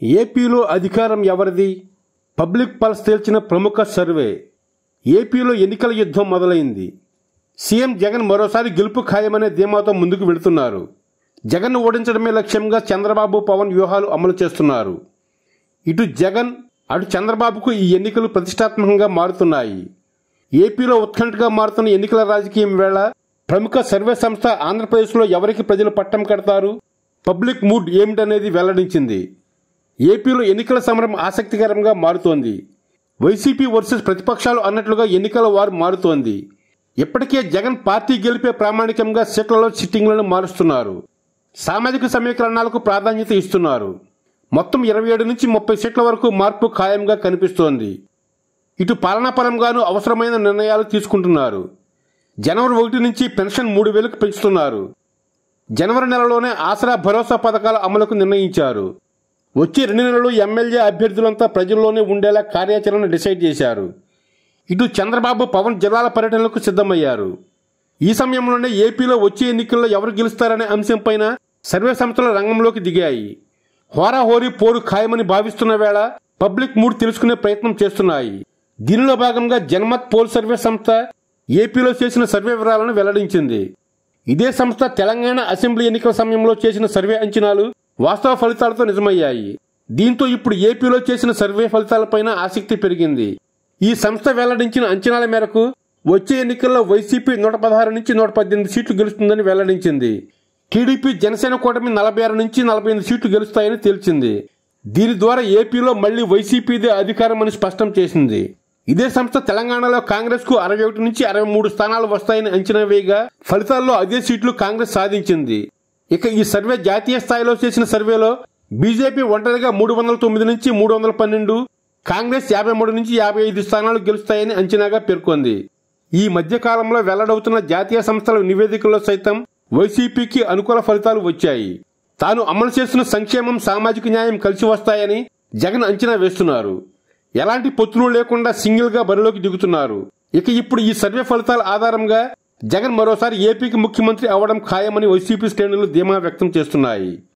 ఏపీలో అధికారం ఎవరిది? పబ్లిక్ పల్స్ తేల్చిన ప్రముఖ సర్వే. ఏపీలో ఎన్నికల యుద్ధం మొదలైంది. సీఎం జగన్ మరోసారి గెలుపు ఖాయమనే ధీమాతో ముందుకు వెళుతున్నారు. జగన్ను ఓడించడమే లక్ష్యంగా చంద్రబాబు, పవన్ వ్యూహాలు అమలు చేస్తున్నారు. ఇటు జగన్, అటు చంద్రబాబుకు ఈ ఎన్నికలు ప్రతిష్టాత్మకంగా మారుతున్నాయి. ఏపీలో ఉత్కంఠగా మారుతున్న ఎన్నికల రాజకీయం వేళ ప్రముఖ సర్వే సంస్థ ఆంధ్రప్రదేశ్లో ఎవరికి ప్రజలు పట్టం కడతారు, పబ్లిక్ మూడ్ ఏమిటనేది వెల్లడించింది. ఏపీలో ఎన్నికల సమరం ఆసక్తికరంగా మారుతోంది. వైసీపీ వర్సెస్ ప్రతిపక్షాలు అన్నట్లుగా ఎన్నికల వారు మారుతోంది. ఇప్పటికే జగన్ పార్టీ గెలిపే ప్రామాణికంగా సీట్లలో సిట్టింగ్లను మారుస్తున్నారు. సామాజిక సమీకరణాలకు ప్రాధాన్యత ఇస్తున్నారు. మొత్తం 27 నుంచి 30 సీట్ల వరకు మార్పు ఖాయంగా కనిపిస్తోంది. ఇటు పాలనాపరంగానూ అవసరమైన నిర్ణయాలు తీసుకుంటున్నారు. జనవరి 1 నుంచి పెన్షన్ 3000కు పెంచుతున్నారు. జనవరి నెలలోనే ఆసరా భరోసా పథకాల అమలుకు నిర్ణయించారు. వచ్చే 2 నెలలు ఎమ్మెల్యే అభ్యర్థులంతా ప్రజల్లోనే ఉండేలా కార్యాచరణ డిసైడ్ చేశారు. ఇటు చంద్రబాబు, పవన్ జిల్లాల పర్యటనలకు సిద్ధమయ్యారు. ఈ సమయంలోనే ఏపీలో వచ్చే ఎన్నికల్లో ఎవరు గెలుస్తారనే అంశంపైన సర్వే సంస్థలు రంగంలోకి దిగాయి. హోరాహోరీ పోరు ఖాయమని భావిస్తున్న వేళ పబ్లిక్ మూడ్ తెలుసుకునే ప్రయత్నం చేస్తున్నాయి. దీనిలో భాగంగా జన్మత్ పోల్ సర్వే సంస్థ ఏపీలో చేసిన సర్వే వివరాలను వెల్లడించింది. ఇదే సంస్థ తెలంగాణ అసెంబ్లీ ఎన్నికల సమయంలో చేసిన సర్వే అంచనాలు వాస్తవ ఫలితాలతో నిజమయ్యాయి. దీంతో ఇప్పుడు ఏపీలో చేసిన సర్వే ఫలితాలపైన ఆసక్తి పెరిగింది. ఈ సంస్థ వెల్లడించిన అంచనాల మేరకు వచ్చే ఎన్నికల్లో వైసీపీ 116 నుంచి 118 సీట్లు గెలుస్తుందని వెల్లడించింది. టీడీపీ, జనసేన కూటమి 46 నుంచి 48 సీట్లు గెలుస్తాయని తేల్చింది. దీని ద్వారా ఏపీలో మళ్లీ వైసీపీదే అధికారం అని స్పష్టం చేసింది. ఇదే సంస్థ తెలంగాణలో కాంగ్రెస్ కు 61 నుంచి 63 స్థానాలు వస్తాయని అంచనా వేయగా ఫలితాల్లో అదే సీట్లు కాంగ్రెస్ సాధించింది. ఇక ఈ సర్వే జాతీయ స్థాయిలో చేసిన సర్వేలో బీజేపీ ఒంటరిగా 309 నుంచి 312, కాంగ్రెస్ 53 నుంచి 55 స్థానాలు గెలుస్తాయని అంచనాగా పేర్కొంది. ఈ మధ్య కాలంలో వెల్లడవుతున్న జాతీయ సంస్థల నివేదికల్లో సైతం వైసీపీకి అనుకూల ఫలితాలు వచ్చాయి. తాను అమలు చేస్తున్న సంక్షేమం, సామాజిక న్యాయం కలిసి వస్తాయని జగన్ అంచనా వేస్తున్నారు. ఎలాంటి పొత్తులు లేకుండా సింగిల్ గా బరిలోకి దిగుతున్నారు. ఇక ఇప్పుడు ఈ సర్వే ఫలితాల ఆధారంగా జగన్ మరోసారి ఏపీకి ముఖ్యమంత్రి అవడం ఖాయమని వైసీపీ శ్రేణులు ధీమా వ్యక్తం చేస్తున్నాయి.